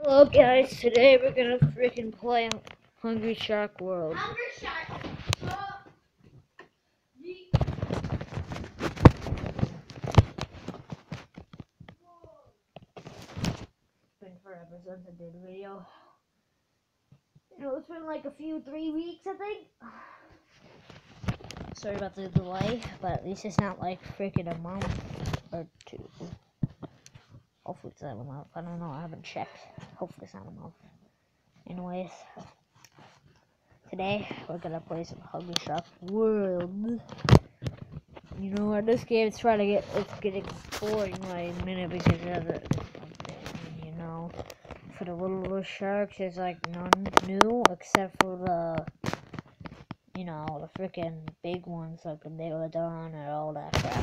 Hello guys, today we're gonna freaking play Hungry Shark World. Hungry Shark. It's been forever since I did a video. It's been like 3 weeks, I think. Sorry about the delay, but at least it's not like freaking a month or two. Hopefully it's not a month. I don't know, I haven't checked. Hopefully it's not a month. Anyways, today we're gonna play some Hungry Shark World. You know what, this game is getting boring by a minute because of the, for the little sharks, there's like none new except for the freaking big ones like the Megalodon and all that crap.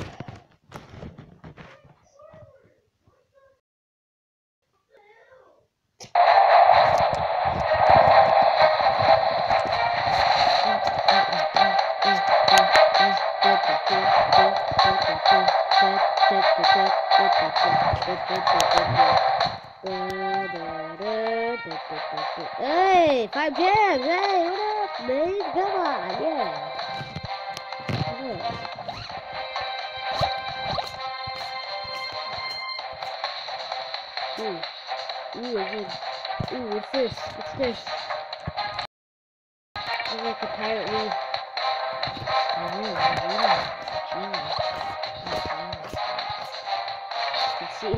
Hey, 5 gems! Hey, what up, man? Come on, yeah. Ooh, what's this? What's this? It's like a pirate reef. Genius. You can see it.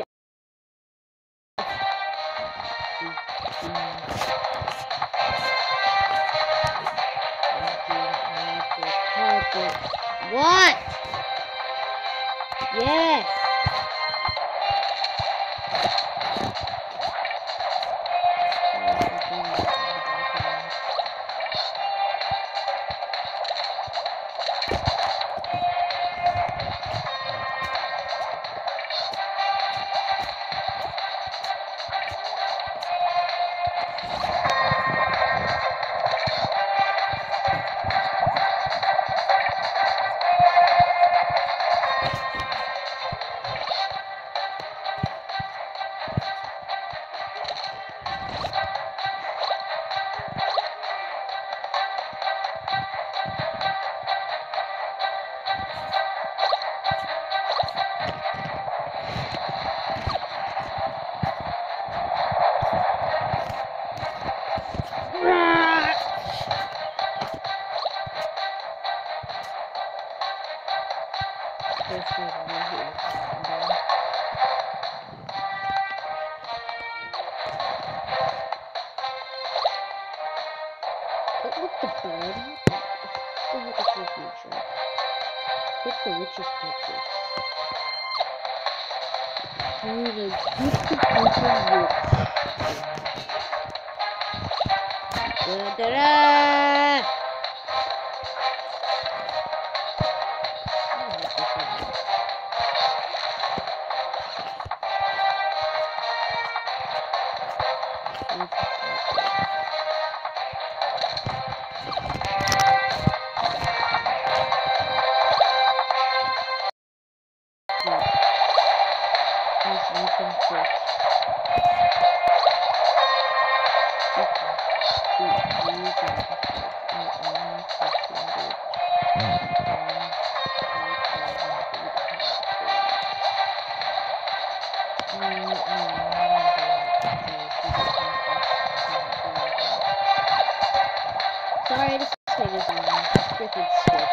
What? Yes. What the bird? What the heck is this feature? Hit the witch's pictures. Da-da-da! Sorry, this thing is freaking skip.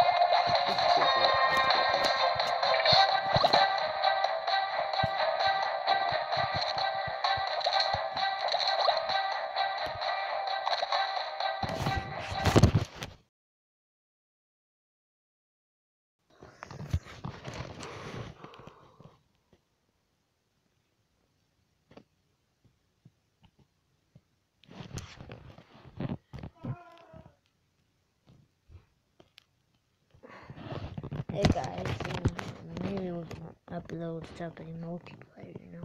Hey guys, maybe we'll upload something multiplayer,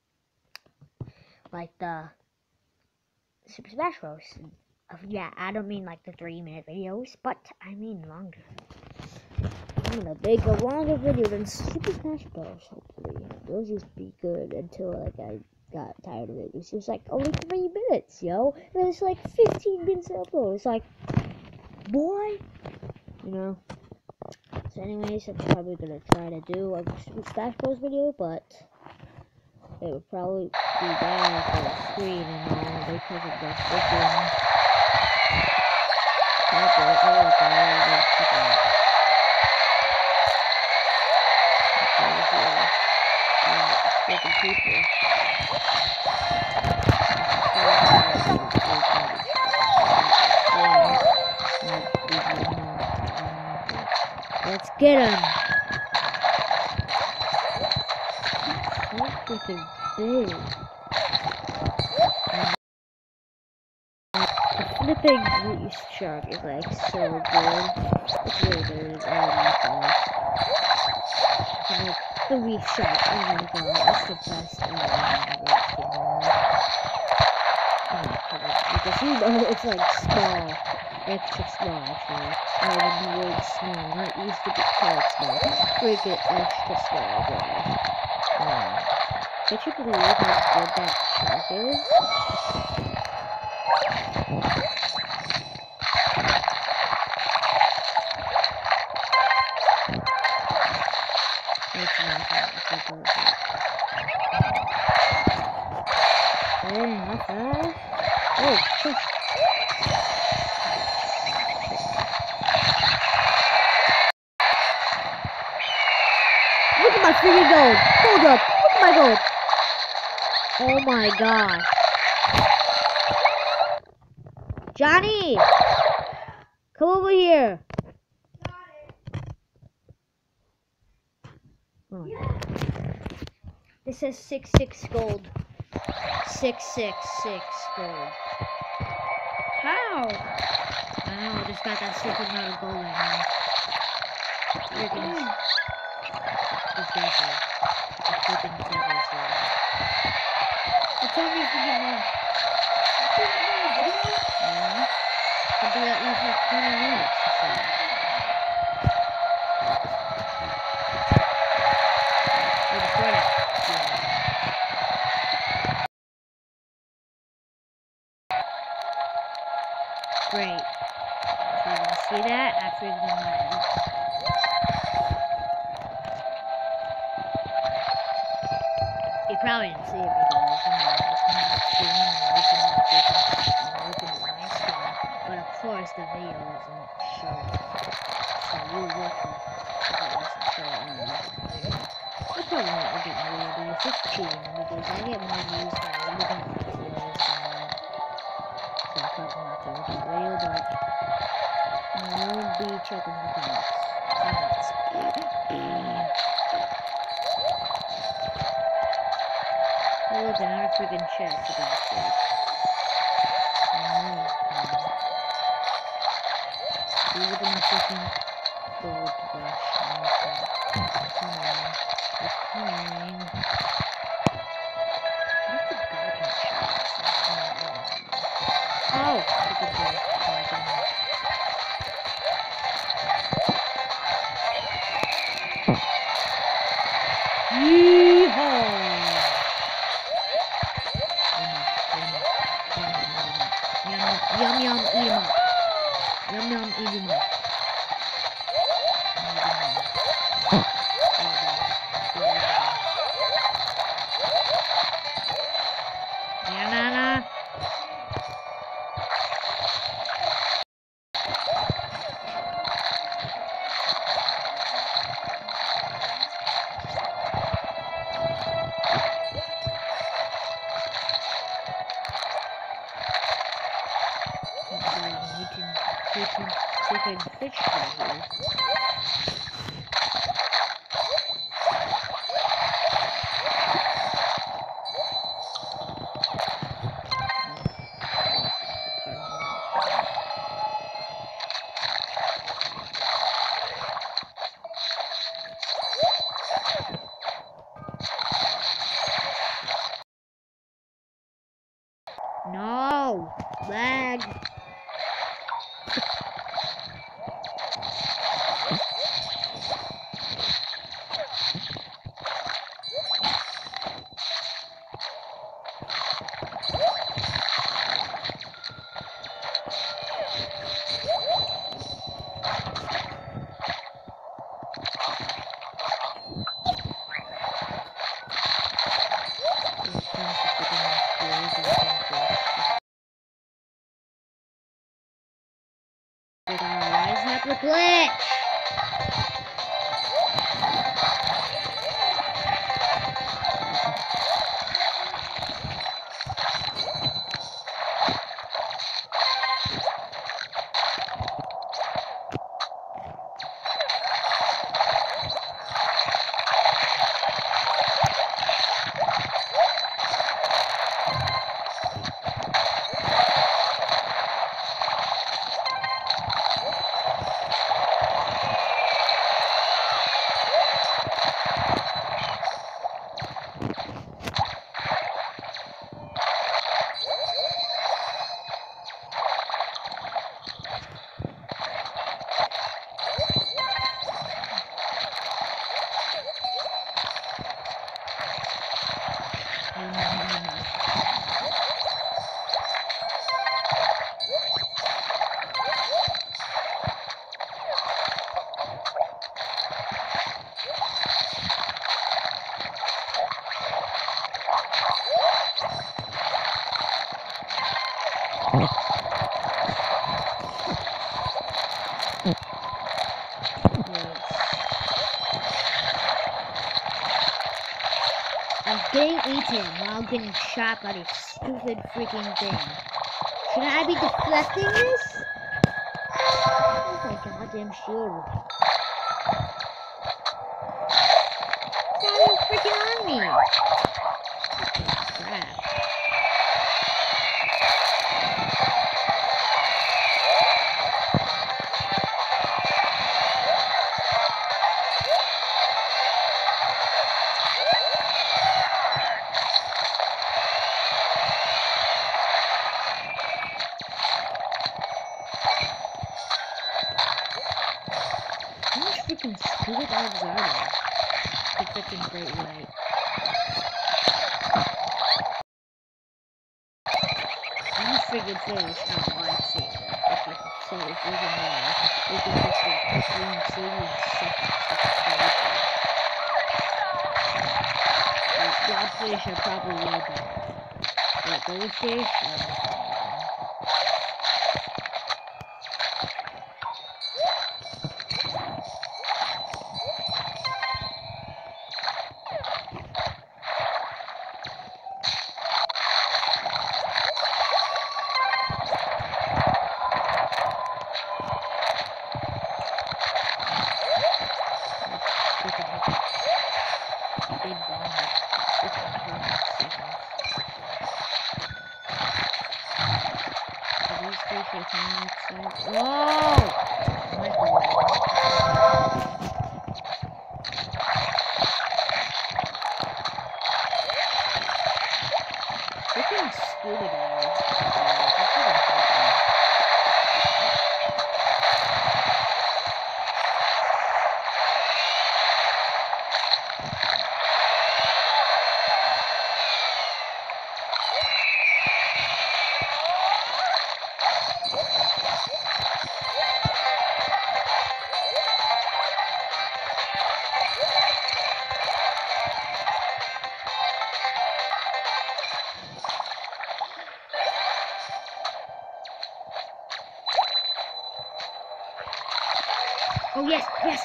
like the Super Smash Bros. Yeah, I don't mean like the 3-minute videos, but I mean longer. I'm gonna make a longer video than Super Smash Bros. Hopefully, those just be good until like I got tired of it. It was like only 3 minutes, yo. And it was like 15 minutes to upload. It's like, boy, you know. So anyways, I'm probably gonna try to do a Smash Bros video, but it would probably be bad for the screen and all because of the freaking tablet. Oh, freaking people. Let's get him! So freaking big. The flipping leash shark is like so good. It's really good. I love those. Like the reef shark, oh my god, it's the best ever. Because you know it's like small. Extra small actually. Not even really small. Not used to be called small. Freaking extra small, guys. Can't you believe how good that shark is? It's not that. Hey, not fast. Oh, shit. Look at my freaking gold! Hold up! Look at my gold! Oh my gosh. Johnny! Come over here! Oh. This says 6-6 gold. 666 gold. How? I don't know, I just got that stupid amount of gold right now. Freaking. Exactly. Freaking clever, so. Tell me if you get more. Yeah. I'll be at least like 20 minutes or so. Oh, the credit. Yeah. Great. So you can see that after the night. You probably didn't see it because it's not screen and looking at my screen. But of course the video doesn't show it. So you will if it doesn't show it on the video. I probably won't look at my video, it's just cheating because I get more views by looking at my videos than that. So I'm probably not to look at the video, but I will be checking the comments. Oh look, another freaking chest, for God's sake. Look at my freaking gold brush. It's coming. It's coming. What's the golden chest? Oh! Freaking gold. Yeehaw! Yum yum, eat 'em up. Yum yum, eat 'em up. Banana. Freaking fish right here. No! Lag! I'm getting eaten while getting shot by this stupid freaking thing. Shouldn't I be deflecting this? Oh my goddamn shield. It's not even freaking on me. Crap. How much freaking stupid dogs are there? The freaking Great White. These freaking fish are a lifesaver. So if you can know, you can just get quickly and save you in seconds. Blobfish are probably way better. But goldfish, big bomb. These fish are coming outside. Whoa! My God. Freaking scuba divers. Oh yes, yes!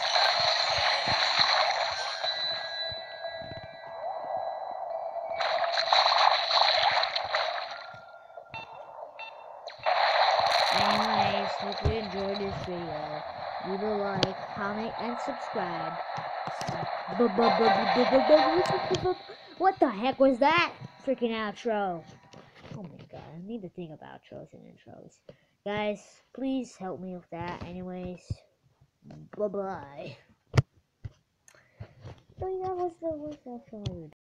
Anyways, hope you enjoyed this video. Leave a like, comment, and subscribe. What the heck was that? Freaking outro. Oh my god, I need to think of outros and intros. Guys, please help me with that. Anyways, bye-bye. Oh yeah, what's the outro?